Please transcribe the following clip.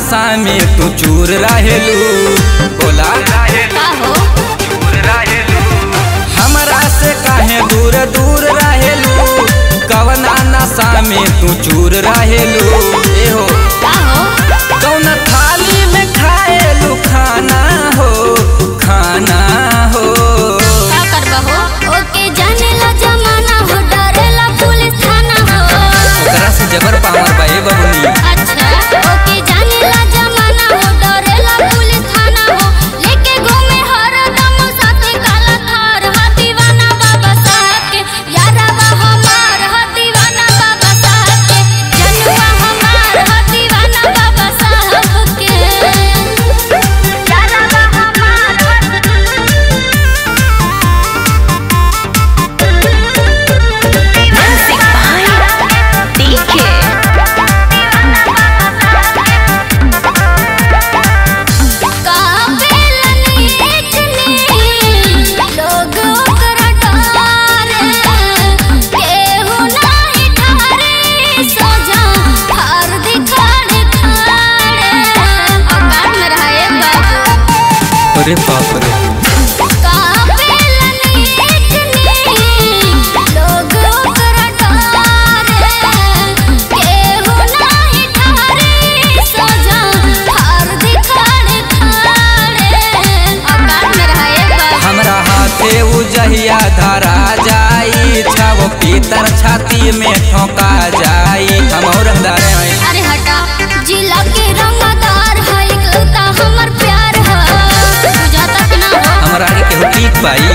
नशा में तू चूर रहेलू। बोला हमरा से काहे दूर दूर रहेलू, कवना नशा में तू चूर रहेलू। ए हो कौन थाली में खाएलू खाना हो, खाना हो का करबा हो। ओके जाने ला जमाना हो, डरेला पुलिस थाना हो। ओकरा से जबर पावर बा ए बबुनी। अच्छा ओके जाने ला जमाना हो, डरेला पुलिस थाना हो। लेके घूमे हरदम साथे काला थार, हा दीवाना बाबा साहब के। यारवा हमार हा दीवाना बाबा साहब के। जनुआ हमार हा दीवाना बाबा साहब के। यारवा हमार अरे बाप रे हमरा हाथे उजहिया धरा जाई, छाव पीतर छाती में ठोका जाई। हम और रंगदारे हैं। अरे हटा जिला के रंगदार है, इकलौता हमर प्यार है। बुझाता कि ना हो हमरा के ठीक पाई।